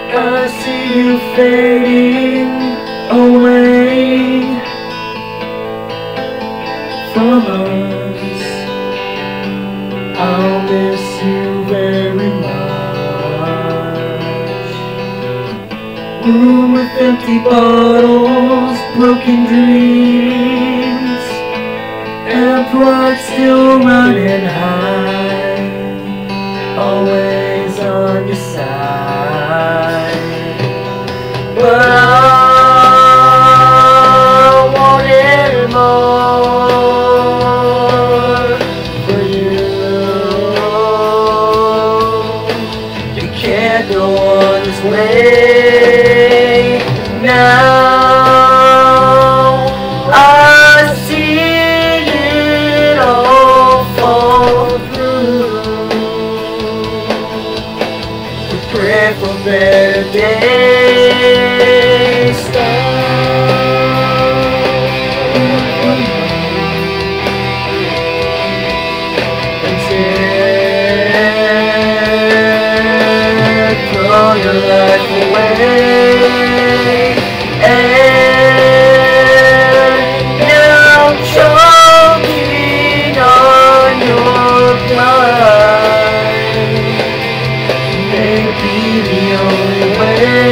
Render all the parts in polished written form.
I see you fading away from us. I'll miss you very much. Room with empty bottles, broken dreams, and pride still running high, always on your side. But I wanted more for you. You can't go on this way now. I see it all fall through. We pray for better days. Instead, throw your life away. And now choking on your pride may be the only way.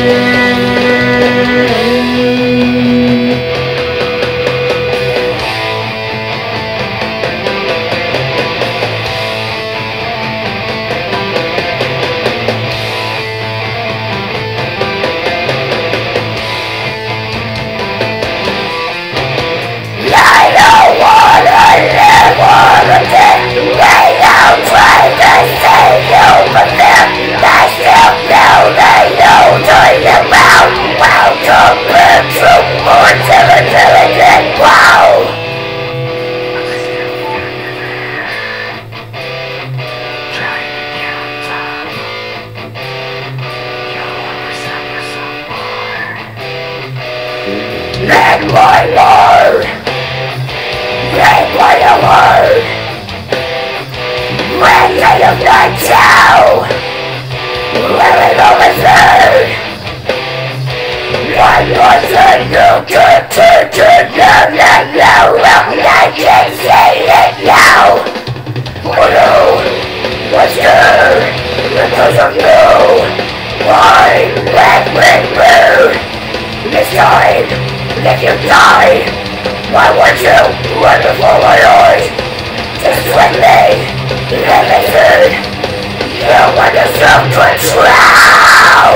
Let my word, let my word, when they have not tell, let it overthrow. One person you can take it now, I can say it now. For you, what's good, because of you, why let me move? This time, if you die, why would you run before my eyes? Just with me, let me see. You want to self-control.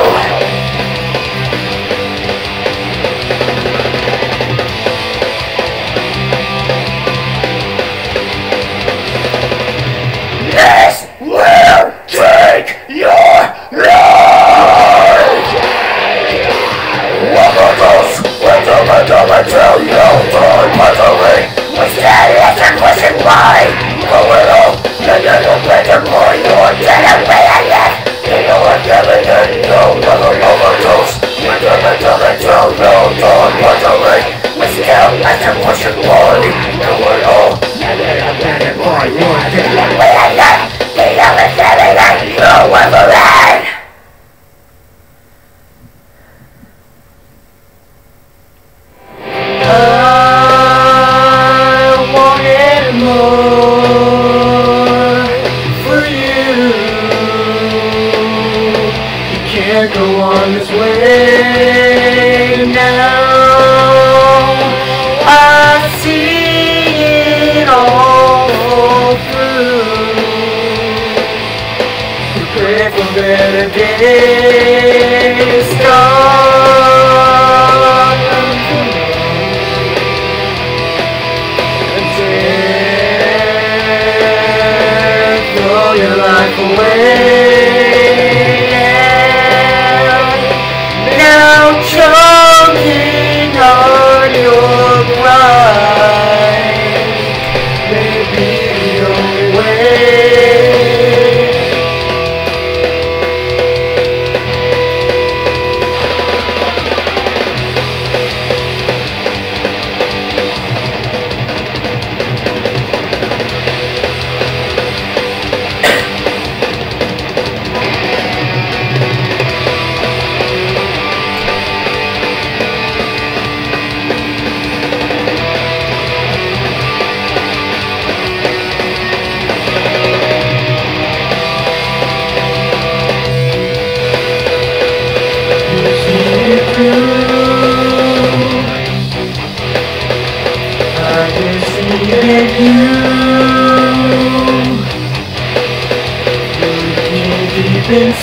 This will take your life. I tell you, don't want to wait. Instead, it's a question why. Go a little, and then you'll play the more you're dead away and left. You know what, never did, no, never overdose. You never tell me, don't want to wait. But still, that's a question why. Go a little, and then you'll play the more you're dead away and left. You know what's never did, no, never did. Can't go on this way now. I see it all through. We pray for better days. Start and throw your life away. Choking on your pride may be the only way.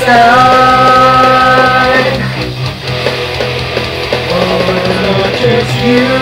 sun. Oh, it's not just you.